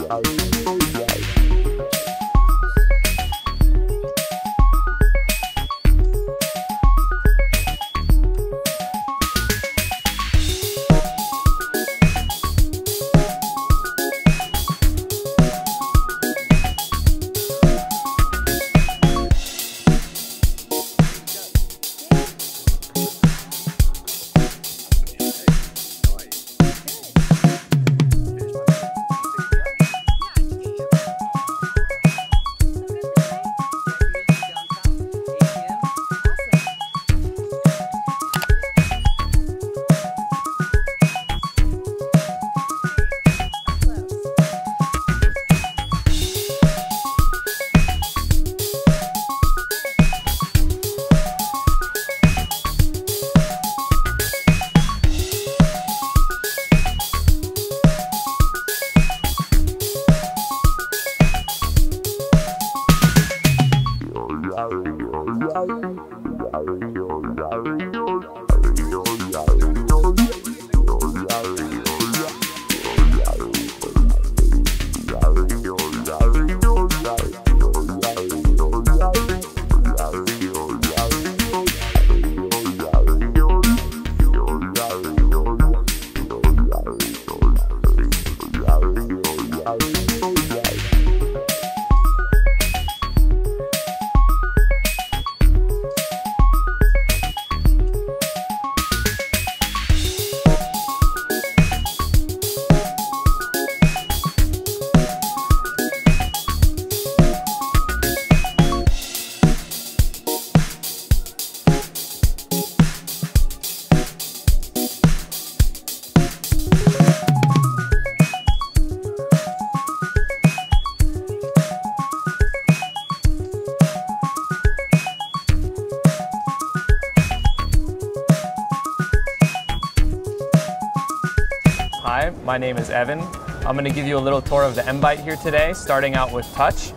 Hi, my name is Evan. I'm going to give you a little tour of the M-Byte here today, starting out with touch.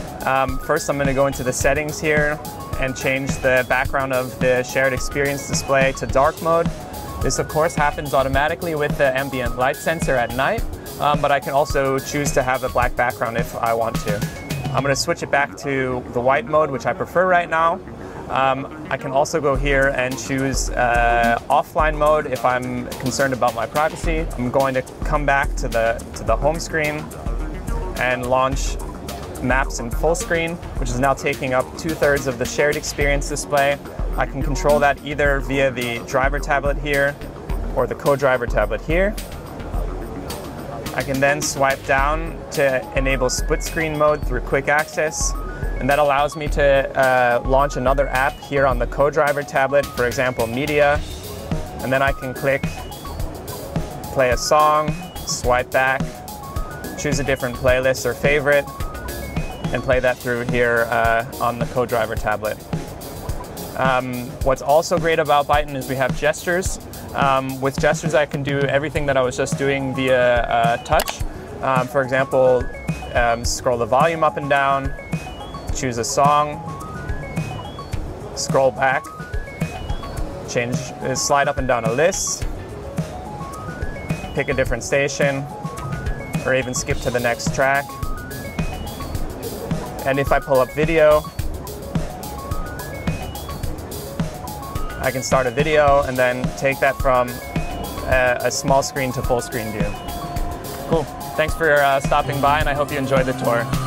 First, I'm going to go into the settings here and change the background of the shared experience display to dark mode. This, of course, happens automatically with the ambient light sensor at night, but I can also choose to have a black background if I want to. I'm going to switch it back to the white mode, which I prefer right now. I can also go here and choose offline mode if I'm concerned about my privacy. I'm going to come back to the home screen and launch Maps in full screen, which is now taking up 2/3 of the shared experience display. I can control that either via the driver tablet here or the co-driver tablet here. I can then swipe down to enable split screen mode through quick access. And that allows me to launch another app here on the co-driver tablet, for example, media. And then I can click play a song, swipe back, choose a different playlist or favorite, and play that through here on the co-driver tablet. What's also great about Byton is we have gestures. With gestures, I can do everything that I was just doing via touch. For example, scroll the volume up and down, choose a song, scroll back, slide up and down a list, pick a different station, or even skip to the next track. And if I pull up video, I can start a video and then take that from a small screen to full screen view. Cool. Thanks for stopping by, and I hope you enjoyed the tour.